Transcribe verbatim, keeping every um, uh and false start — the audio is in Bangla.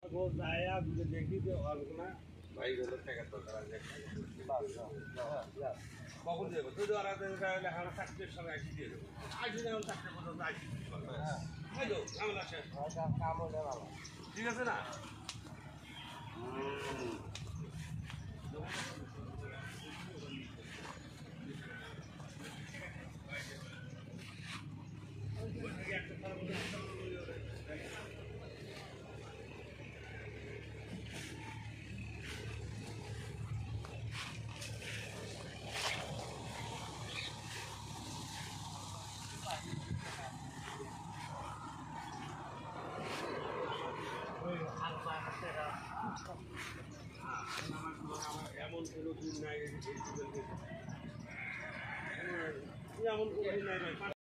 দেখি যে না ভাই হলো টাকা দরকার কখন দেবো তুই ধরা লেখানো চাকরির সঙ্গে আসি দিয়ে দেবো আসি যখন চাকরি পর্যন্ত আসি ঠিক আছে না এমন কোনো দিন নাই এমন কোনো দিন নাই